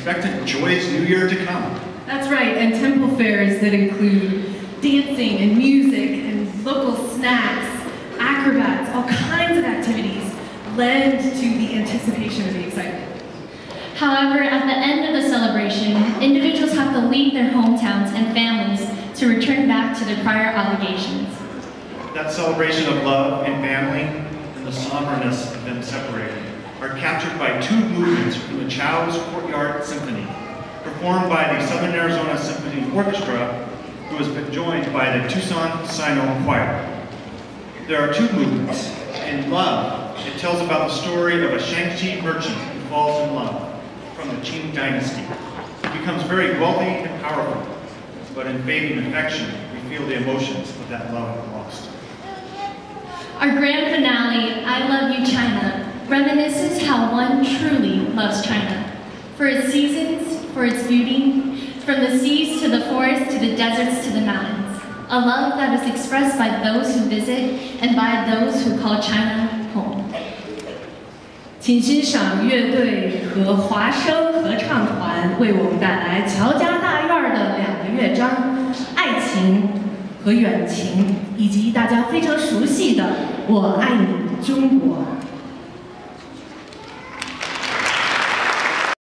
Expect a joyous new year to come. That's right, and temple fairs that include dancing and music and local snacks, acrobats, all kinds of activities lend to the anticipation and the excitement. However, at the end of the celebration, individuals have to leave their hometowns and families to return back to their prior obligations. That celebration of love and family and the somberness of them separated are captured by two movements from the Chow's Courtyard Symphony, performed by the Southern Arizona Symphony Orchestra, who has been joined by the Tucson Sino Choir. There are two movements. In Love, it tells about the story of a Shang-Chi merchant who falls in love from the Qing dynasty. He becomes very wealthy and powerful, but in fading affection, we feel the emotions of that love lost. Our grand finale, I Love You, China, reminisces how one truly loves China. For its seasons, for its beauty, from the seas to the forests to the deserts to the mountains. A love that is expressed by those who visit and by those who call China home. 请欣赏乐队和华声合唱团为我们带来乔家大院的2个乐章：爱情和远情，以及大家非常熟悉的《我爱你中国》。